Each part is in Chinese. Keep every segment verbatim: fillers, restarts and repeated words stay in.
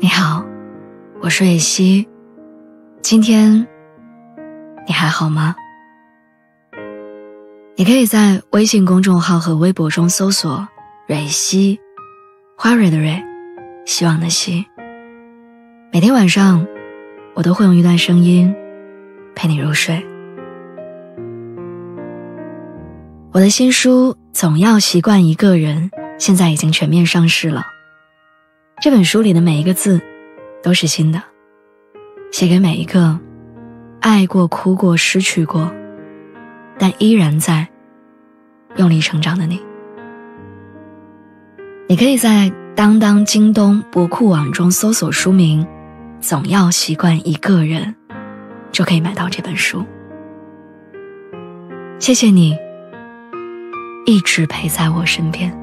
你好，我是蕊希，今天你还好吗？你可以在微信公众号和微博中搜索蕊希，花蕊的蕊，希望的希。每天晚上我都会用一段声音陪你入睡。我的新书《总要习惯一个人》现在已经全面上市了。这本书里的每一个字都是新的，写给每一个爱过、哭过、失去过，但依然在用力成长的你。你可以在当当、京东、博库网中搜索书名《总要习惯一个人》，就可以买到这本书。谢谢你一直陪在我身边。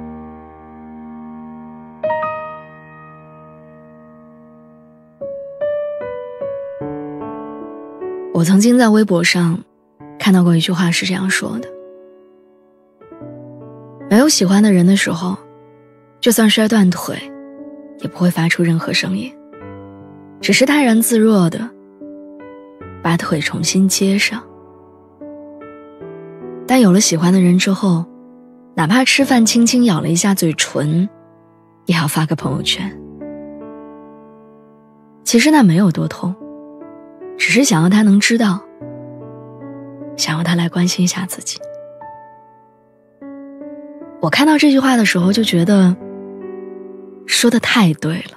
我曾经在微博上看到过一句话是这样说的：没有喜欢的人的时候，就算摔断腿也不会发出任何声音，只是泰然自若的把腿重新接上。但有了喜欢的人之后，哪怕吃饭轻轻咬了一下嘴唇，也要发个朋友圈。其实那没有多痛，只是想要他能知道，想要他来关心一下自己。我看到这句话的时候就觉得说得太对了。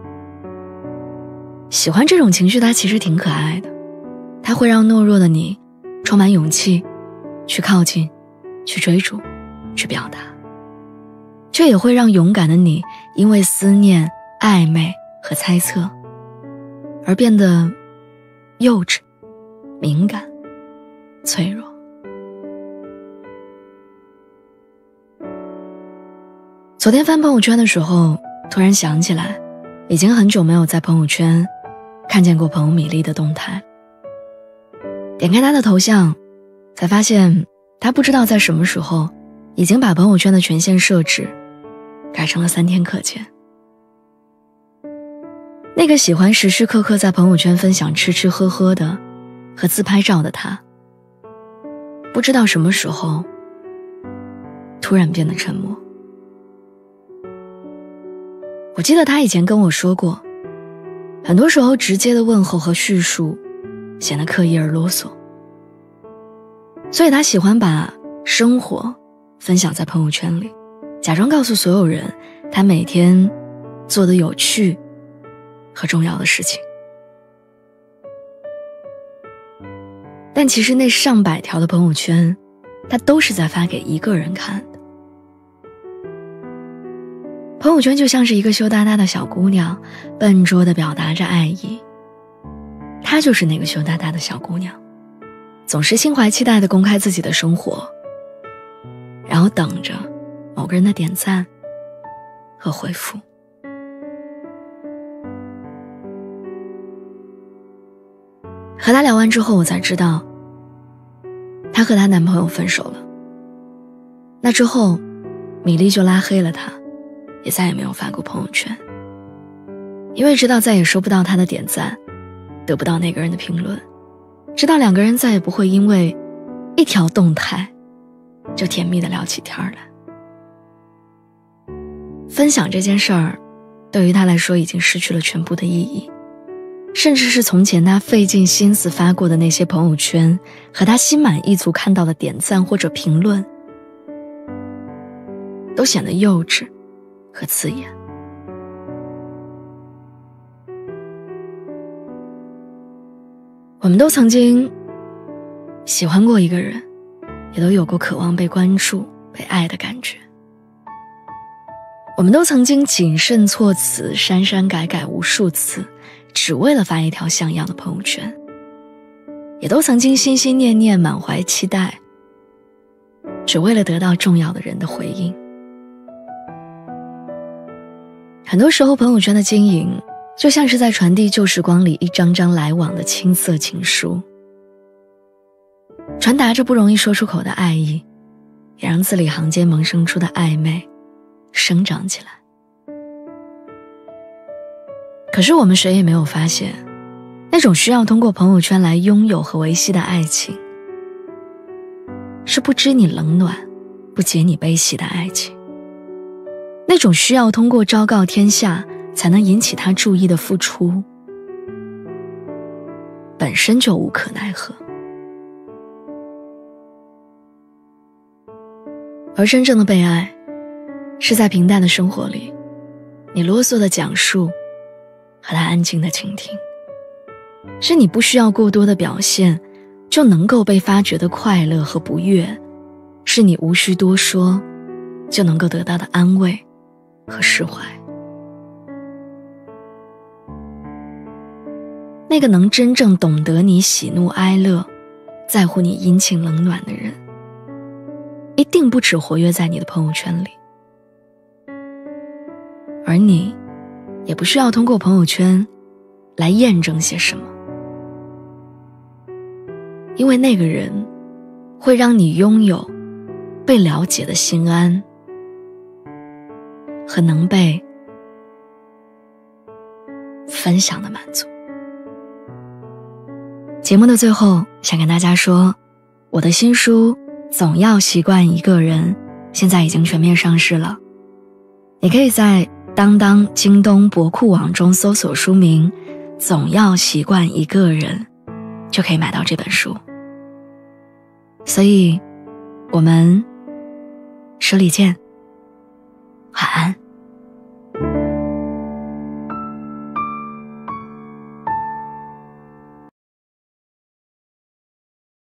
喜欢这种情绪它其实挺可爱的，它会让懦弱的你充满勇气去靠近，去追逐，去表达，却也会让勇敢的你因为思念、暧昧和猜测而变得幼稚、敏感、脆弱。昨天翻朋友圈的时候，突然想起来，已经很久没有在朋友圈看见过朋友米粒的动态。点开她的头像，才发现她不知道在什么时候已经把朋友圈的权限设置改成了三天可见。那个喜欢时时刻刻在朋友圈分享吃吃喝喝的和自拍照的他，不知道什么时候突然变得沉默。我记得他以前跟我说过，很多时候直接的问候和叙述显得刻意而啰嗦，所以他喜欢把生活分享在朋友圈里，假装告诉所有人他每天做的有趣和重要的事情。但其实那上百条的朋友圈，他都是在发给一个人看的。朋友圈就像是一个羞答答的小姑娘，笨拙地表达着爱意。她就是那个羞答答的小姑娘，总是心怀期待地公开自己的生活，然后等着某个人的点赞和回复。和她聊完之后，我才知道她和她男朋友分手了。那之后米粒就拉黑了她，也再也没有发过朋友圈，因为知道再也收不到他的点赞，得不到那个人的评论，知道两个人再也不会因为一条动态就甜蜜地聊起天来。分享这件事儿对于他来说已经失去了全部的意义，甚至是从前他费尽心思发过的那些朋友圈和他心满意足看到的点赞或者评论，都显得幼稚和刺眼。我们都曾经喜欢过一个人，也都有过渴望被关注、被爱的感觉。我们都曾经谨慎措辞、删删改改无数次，只为了发一条像样的朋友圈。也都曾经心心念念、满怀期待，只为了得到重要的人的回应。很多时候朋友圈的经营就像是在传递旧时光里一张张来往的青涩情书，传达着不容易说出口的爱意，也让字里行间萌生出的暧昧生长起来。 可是我们谁也没有发现，那种需要通过朋友圈来拥有和维系的爱情，是不知你冷暖，不解你悲喜的爱情。那种需要通过昭告天下才能引起他注意的付出，本身就无可奈何。而真正的被爱，是在平淡的生活里，你啰嗦的讲述和他安静的倾听，是你不需要过多的表现就能够被发掘的快乐和不悦，是你无需多说就能够得到的安慰和释怀。那个能真正懂得你喜怒哀乐，在乎你阴晴冷暖的人，一定不只活跃在你的朋友圈里，而你也不需要通过朋友圈来验证些什么，因为那个人会让你拥有被了解的心安和能被分享的满足。节目的最后，想跟大家说，我的新书总要习惯一个人现在已经全面上市了，你可以在当当、京东、博库网中搜索书名总要习惯一个人，就可以买到这本书。所以我们书里见，晚安。